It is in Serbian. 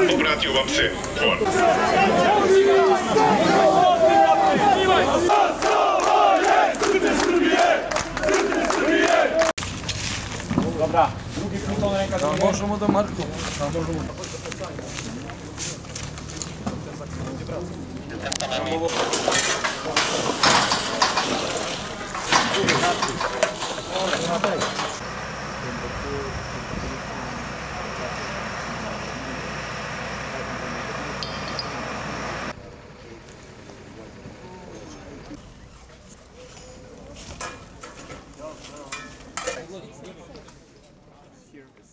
Obratio vam se Von. Dobra, drugi pluton ręka do mnie. Možemo da markamo. Here.